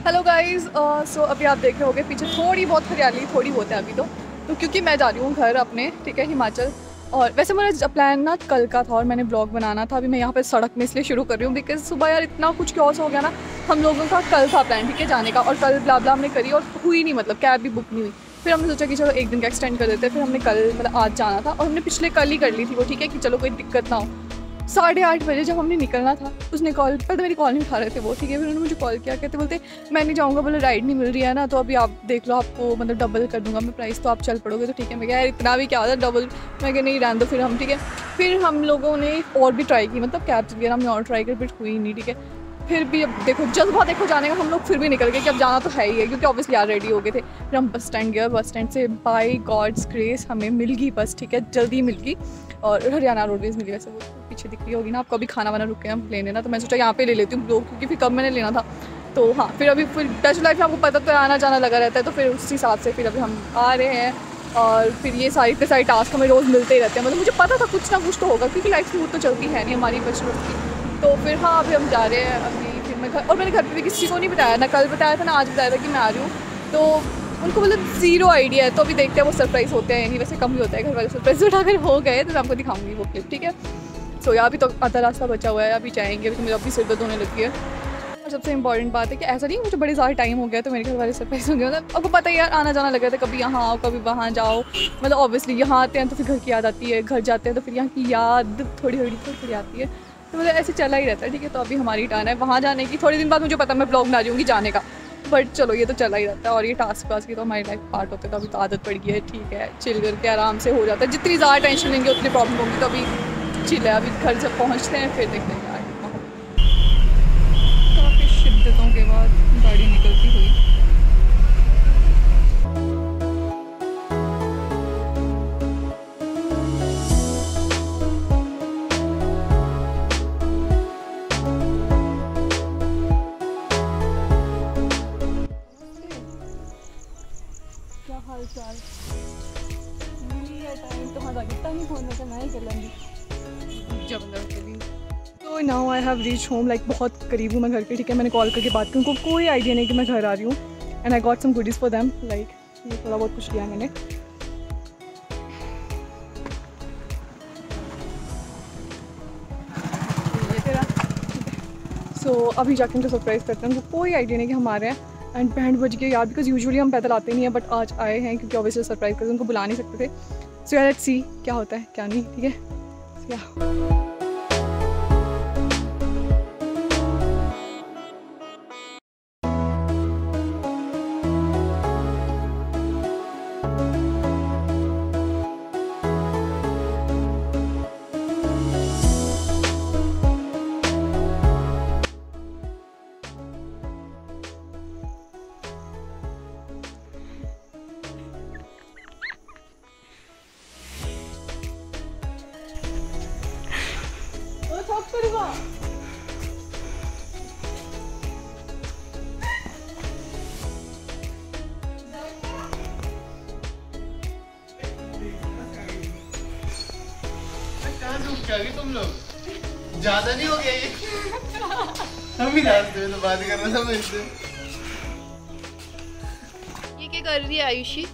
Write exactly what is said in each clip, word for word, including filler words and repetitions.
Hello guys, सो अभी आप देख रहे होगे पीछे थोड़ी बहुत हरियाली थोड़ी बहुत है अभी तो तो क्योंकि मैं जा रही हूँ घर अपने, ठीक है, हिमाचल। और वैसे मेरा प्लान ना कल का था और मैंने ब्लॉग बनाना था। अभी मैं यहाँ पे सड़क में इसलिए शुरू कर रही हूँ बिकॉज सुबह यार इतना कुछ क्योस हो गया ना। हम लोगों का कल था प्लान, ठीक है, जाने का, और कल ब्ला ब्ला हमने करी और हुई नहीं, मतलब कैब भी बुक नहीं हुई। फिर हमने सोचा कि चलो एक दिन का एक्सटेंड कर देते हैं। फिर हमने कल मतलब आज जाना था और हमने पिछले कल ही कर ली थी वो, ठीक है, कि चलो कोई दिक्कत ना हो। साढ़े आठ बजे जब हमने निकलना था उसने कॉल, पहले तो मेरी कॉल नहीं उठा रहे थे वो, ठीक है। फिर उन्होंने मुझे कॉल किया, कहते बोलते मैं नहीं जाऊँगा, बोले राइड नहीं मिल रही है ना, तो अभी आप देख लो, आपको मतलब डबल कर दूंगा मैं प्राइस, तो आप चल पड़ोगे तो ठीक है। मैं क्या यार इतना भी क्या होता है डबल, मैं क्या नहीं रहने दो फिर हम, ठीक है। फिर हम लोगों ने और भी ट्राई की, मतलब कैब्स वगैरह हमने और ट्राई कर, फिर हुई नहीं, ठीक है। फिर भी अब देखो जज्बा देखो जाने का, हम लोग फिर भी निकल गए कि अब जाना तो है ही है, क्योंकि ऑब्वियसली यार रेडी हो गए थे। फिर हम बस स्टैंड गए, बस स्टैंड से बाय गॉड्स ग्रेस हमें मिल गई बस, ठीक है, जल्दी मिल गई। और हरियाणा रोडवेज मिली, वैसे वो पीछे दिख रही होगी ना आपको। अभी खाना वाना रुके हम लेने ना, तो मैं सोचा यहाँ पे ले लेती हूँ लोग, क्योंकि फिर कब मैंने लेना था। तो हाँ, फिर अभी फिर बैचलर लाइफ में आपको पता तो आना जाना लगा रहता है, तो फिर उस हिसाब से फिर अभी हम आ रहे हैं। और फिर ये सारी इतने सारी टास्क हमें रोज़ मिलते ही रहते हैं, मतलब मुझे पता था कुछ ना कुछ तो होगा, क्योंकि लाइफ स्मूथ तो चलती है नहीं हमारी बैचलर की। तो फिर हाँ अभी हम जा रहे हैं अभी। फिर मैं घर, और मैंने घर पे भी किसी को नहीं बताया, ना कल बताया था ना आज बताया था कि मैं आ रही हूँ। तो उनको मतलब ज़ीरो आइडिया है, तो अभी देखते हैं वो सरप्राइज़ होते हैं नहीं, वैसे कम ही होता है घर वाले सरप्राइज़ उठाकर हो गए तो मैं आपको दिखाऊंगी वो क्लिप, ठीक है। सो यार अभी तो आधा रास्ता बचा हुआ है, अभी जाएंगे, अभी तो मेरा अभी सिर दर्द होने लगी है। और सबसे इंपॉर्टेंट बात है कि ऐसा नहीं मुझे बड़े ज़्यादा टाइम हो गया तो मेरे घर वाले सरप्राइज़ हो गए, मतलब आपको पता है यार आना जाना लगा था, कभी यहाँ आओ कभी वहाँ जाओ, मतलब ऑब्वियसली यहाँ आते हैं तो फिर घर की याद आती है, घर जाते हैं तो फिर यहाँ की याद थोड़ी थोड़ी थोड़ी थोड़ी आती है, तो मतलब ऐसे चला ही रहता है, ठीक है। तो अभी हमारी टर्न है वहाँ जाने की, थोड़े दिन बाद मुझे पता मैं ब्लॉग बना रही हूँ जाने का, बट चलो ये तो चला ही रहता है। और ये टास्क वास्क की तो हमारी लाइफ पार्ट होते हैं, तो अभी तो आदत पड़ गई है, ठीक है, चिल करके आराम से हो जाता है। जितनी ज़्यादा टेंशन लेंगे उतनी प्रॉब्लम होगी, तो अभी चिल है। अभी घर जब पहुँचते हैं फिर देखते हैं यार। काफ़ी शिद्दतों के बाद गाड़ी निकलती हुई क्या हाल चाल टाइम तो हाँ लगता नहीं फोन में, मैं ही कर लूँगी जब भी। तो now I have reach home, like बहुत करीब हूँ मैं घर के, ठीक है। मैंने कॉल करके बात की, उनको कोई आइडिया नहीं कि मैं घर आ रही हूँ। And I got some goodies for them, like ये थोड़ा बहुत कुछ लिया मैंने। ये तेरा सो so, अभी जाके उनको सरप्राइज़ करते हैं, उनको कोई आइडिया नहीं कि हम आ रहे हैं। एंड बैंड बज गए यार, बिकॉज यूजुअली हम पैदल आते नहीं हैं, बट आज आए हैं क्योंकि ऑब्वियसली सरप्राइज़ करते उनको बुला नहीं सकते थे। सो यार लेट्स सी क्या होता है क्या नहीं, ठीक है। या तुम लोग ज्यादा नहीं हो गया ये? हम भी रास्ते में तो बात कर रहे थे मुझसे। ये क्या कर रही है Ayushi?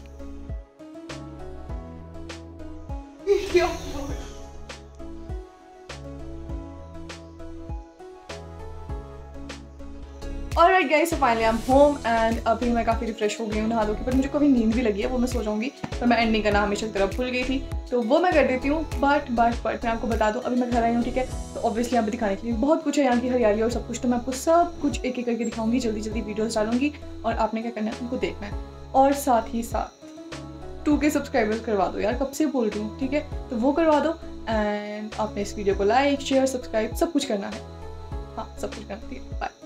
Alright guys, so finally I am home and अभी मैं काफ़ी रिफ्रेश हो गई हूँ नहा धो के, पर मुझे कभी नींद भी लगी है, वो मैं सो जाऊँगी, पर मैं एंडिंग करना हमेशा की तरह भूल गई थी, तो वो मैं कर देती हूँ। बट बट बट मैं आपको बता दूँ, अभी मैं घर आई हूँ, ठीक है, तो ऑब्वियसली यहाँ पे दिखाने के लिए बहुत कुछ है, यहाँ की हरियाली और सब कुछ, तो मैं आपको सब कुछ एक एक करके दिखाऊंगी, जल्दी जल्दी वीडियोज़ डालूंगी, और आपने क्या करना है उनको देखना है। और साथ ही साथ टू के सब्सक्राइबर्स करवा दो यार, कब से बोल रही हूँ, ठीक है, तो वो करवा दो। एंड आपने इस वीडियो को लाइक शेयर सब्सक्राइब सब कुछ करना है, हाँ सब कुछ करना है, बाय।